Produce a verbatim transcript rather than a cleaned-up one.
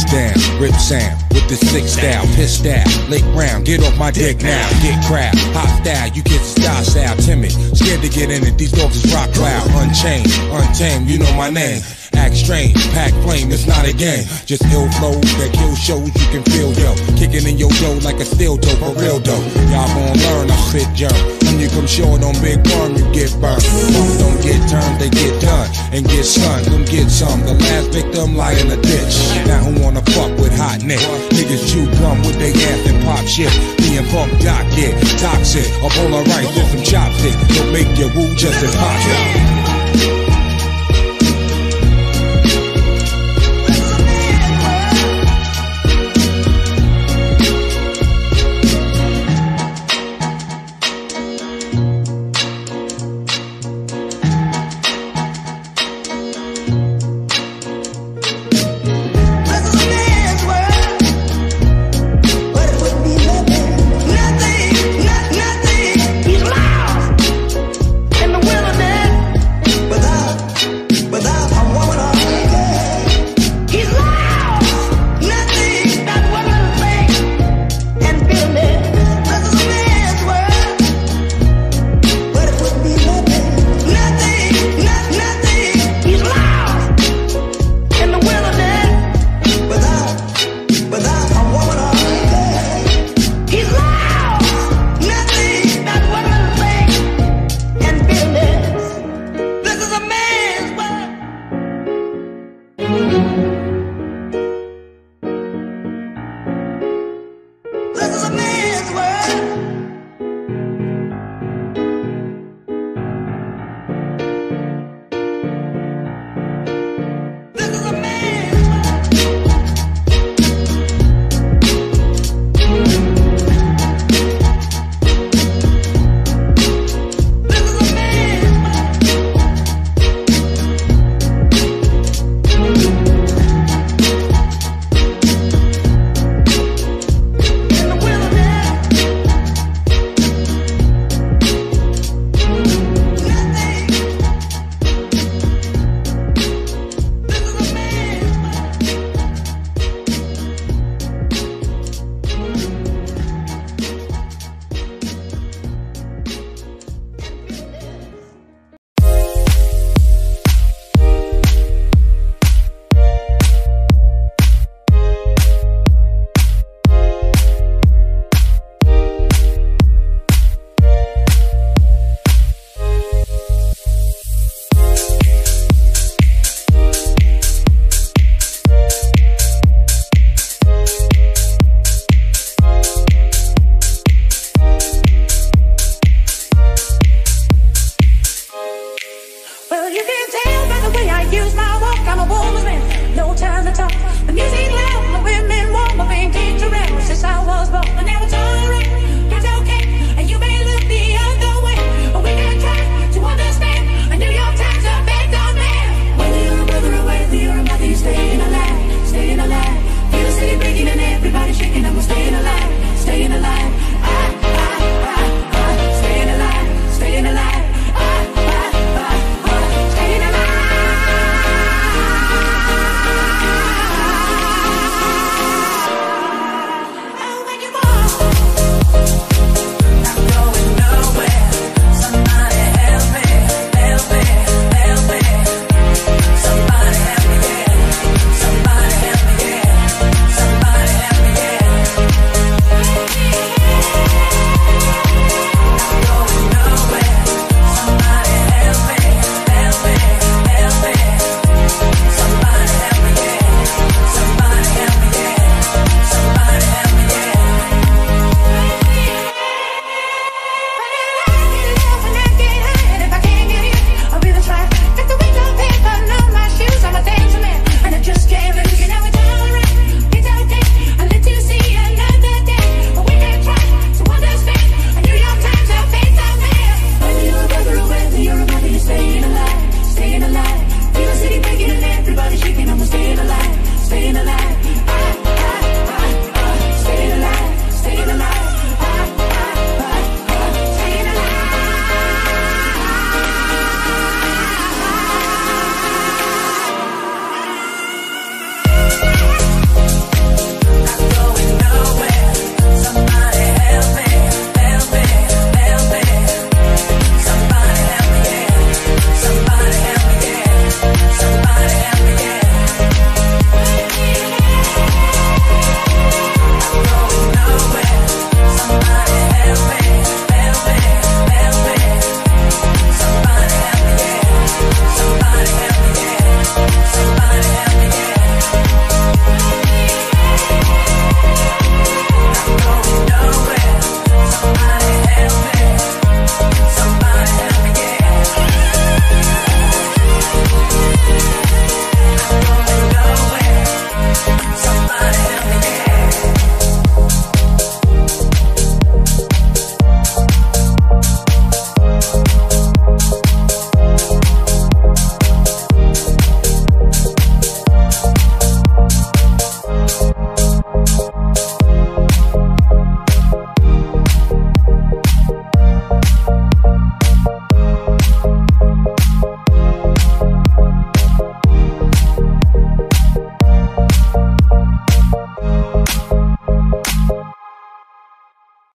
down, rip sound with the slick style, piss style, lick round, get off my dick now, get crowd, hot style, you get the style style, timid, scared to get in it, these dogs is rock loud, unchained, untamed, you know my name. Act strange, pack flame, it's not a game. Just ill flows that kill shows you can feel, yo. Kicking in your dough like a steel toe, for real though. Y'all gon' learn, I spit germ. When you come short on big worm, you get burned. Some don't get turned, they get done. And get sun, them get some. The last victim lie in the ditch. Now who wanna fuck with hot neck? Niggas chew gum with their ass and pop shit. Being punk doc, get toxic. A bowl of rice with some chopsticks. Don't make your woo just as hot.